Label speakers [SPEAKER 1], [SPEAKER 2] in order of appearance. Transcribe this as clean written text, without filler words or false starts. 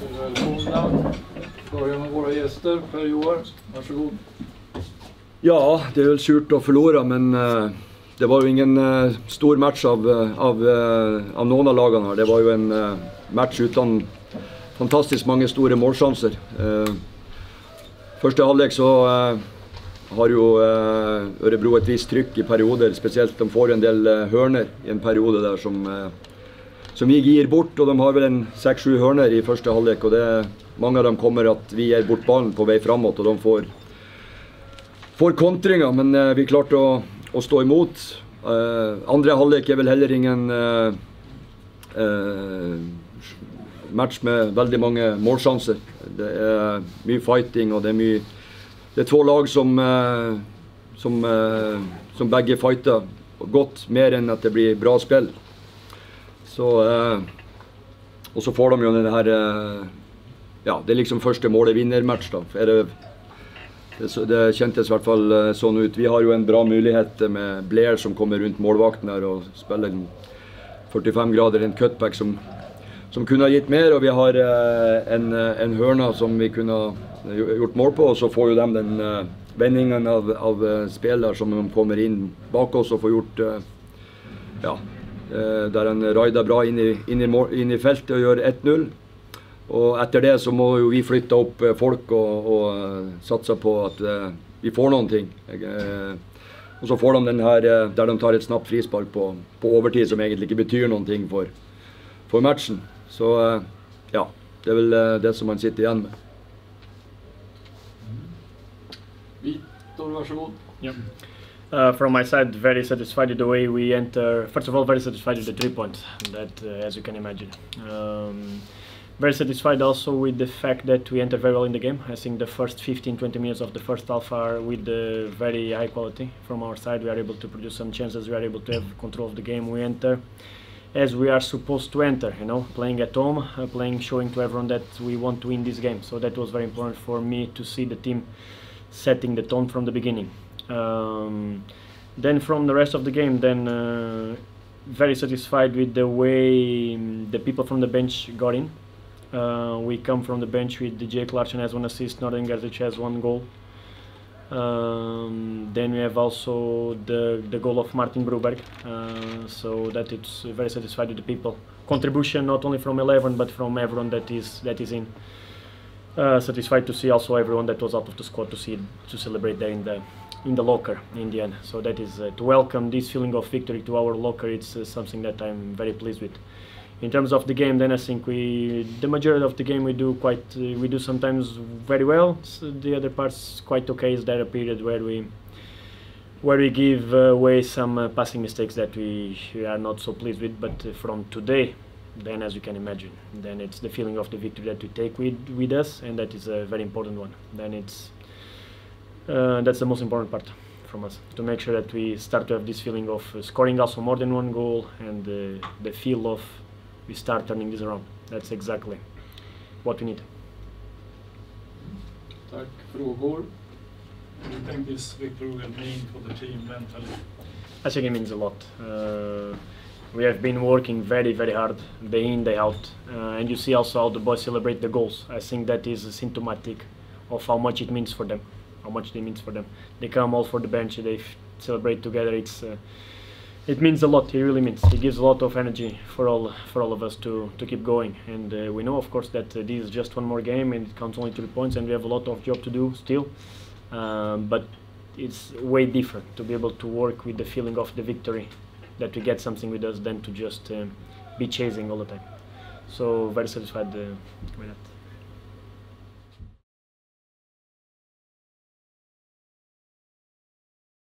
[SPEAKER 1] Välkomna. Börjar med våra gäster. Per-Joar, varsågod.
[SPEAKER 2] Ja, det är väl surt att förlora, men det var ju ingen stor match av någon av lagen här. Det var ju en match utan fantastiskt många stora målchanser. Första halvlek så har ju Örebro ett visst tryck i perioder, speciellt de får en del hörner i en period där som vi ger bort, och de har väl en 6-7 hörner i första halvlek, och många av dem kommer att vi ger bort bollen på väg framåt och de får kontringar, men vi är klart att stå emot. Andra halvlek är väl heller ingen match med väldigt många målchanser. Det är mycket fighting, och det är två lag som bägge fightar gott, mer än att det blir bra spel. Så, och så får de ju den här, ja, det är liksom första målet vinner-match då. Det kändes i alla fall så ut. Vi har ju en bra möjlighet med Blair som kommer runt målvakten här och spelar en 45 grader, en cutback som kunde ha gett mer, och vi har en hörna som vi kunde ha gjort mål på, och så får ju de den vändningen av spelare som de kommer in bak oss och får gjort, ja, där han rajdar bra in i fältet och gör 1-0. Och efter det så må ju vi flytta upp folk och satsa på att vi får någonting. Och så får de den här där de tar ett snabbt frispark på övertid som egentligen inte betyder någonting för matchen. Så ja, det är väl det som man sitter igen med.
[SPEAKER 1] Victor, varsågod.
[SPEAKER 3] Yeah. From my side, very satisfied with the way we enter. First of all, very satisfied with the 3 points, that as you can imagine. Very satisfied also with the fact that we entered very well in the game. I think the first 15-20 minutes of the first half are with very high quality from our side. We are able to produce some chances, we are able to have control of the game. We enter as we are supposed to enter, you know, playing at home, showing to everyone that we want to win this game. So that was very important for me to see the team setting the tone from the beginning. Then from the rest of the game, very satisfied with the way the people from the bench got in. We come from the bench with Jake Larsen has 1 assist, Norden Gerzic has 1 goal. Then we have also the goal of Martin Broberg, so that it's very satisfied with the people. Contribution not only from 11 but from everyone that is in. Satisfied to see also everyone that was out of the squad to celebrate there in the locker in the end. So that is to welcome this feeling of victory to our locker. It's something that I'm very pleased with. In terms of the game, then I think the majority of the game we do sometimes very well. So the other parts quite okay. Is there a period where we give away some passing mistakes that we are not so pleased with? But from today, then as you can imagine, then it's the feeling of the victory that we take with us, and that is a very important one. Then that's the most important part from us, to make sure that we start to have this feeling of scoring also more than 1 goal, and the feel of we start turning this around. That's exactly what we need.
[SPEAKER 1] Tack. Frågor?
[SPEAKER 4] What do you think this victory will mean for the team mentally?
[SPEAKER 3] I think it means a lot. We have been working very, very hard, day in, day out, and you see also how the boys celebrate the goals. I think that is symptomatic of how much it means for them, how much it means for them. They come all for the bench, they celebrate together. It means a lot. It really means. It gives a lot of energy for all of us to keep going. And we know, of course, that this is just 1 more game and it counts only 3 points, and we have a lot of job to do still. But it's way different to be able to work with the feeling of the victory, that we get something with us, than to just be chasing all the time. So very satisfied with that.